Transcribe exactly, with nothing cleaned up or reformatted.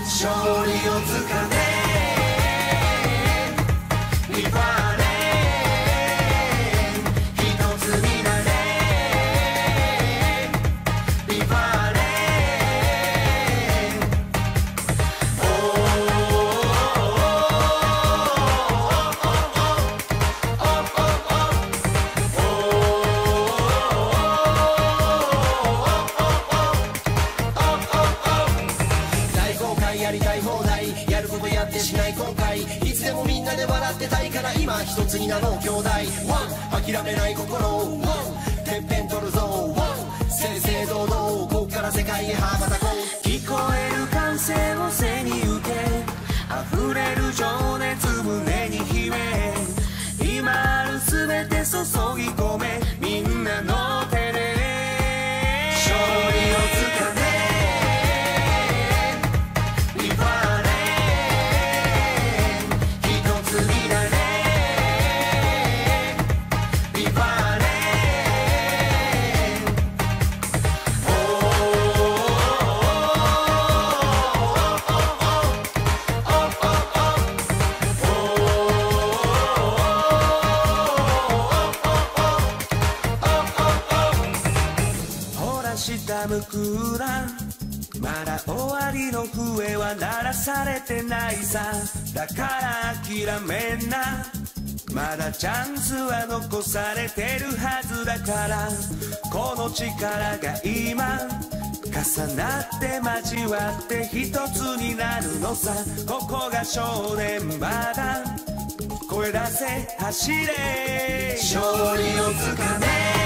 勝利をつかめリファーレン一つになれリファーレンお大公開やりたい放題やることやってしない後悔いつでもみんなで笑ってたいから今一つになろう兄弟ワン諦めない心ワンてっぺん取るぞワン正々堂々こっから世界へ羽ばたこう聞こえる歓声を背に受け溢れる情熱胸に秘め今ある全て注ぎ込めみんなの手で勝利をつかめリファーレン一つになれリファーレンおほら下向くなまだ終わりの笛は鳴らされてないさだから諦めんなまだチャンスは残されてるはずだからこの力が今重なって交わって一つになるのさここが少年場だ声出せ走れ勝利をつかめ